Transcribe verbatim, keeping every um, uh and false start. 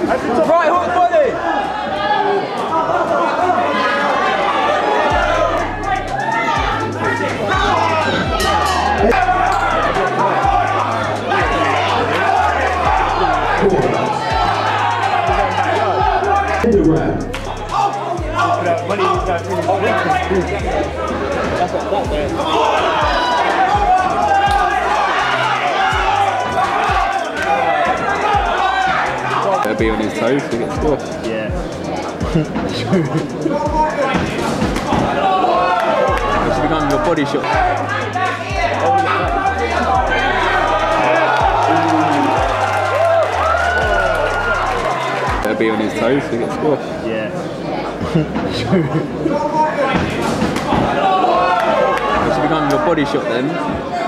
Right hook body! Better be on his toes to get squashed. Yeah. It's becoming your body shot. Better be on his toes to get squashed. Yeah. It's becoming your body shot then.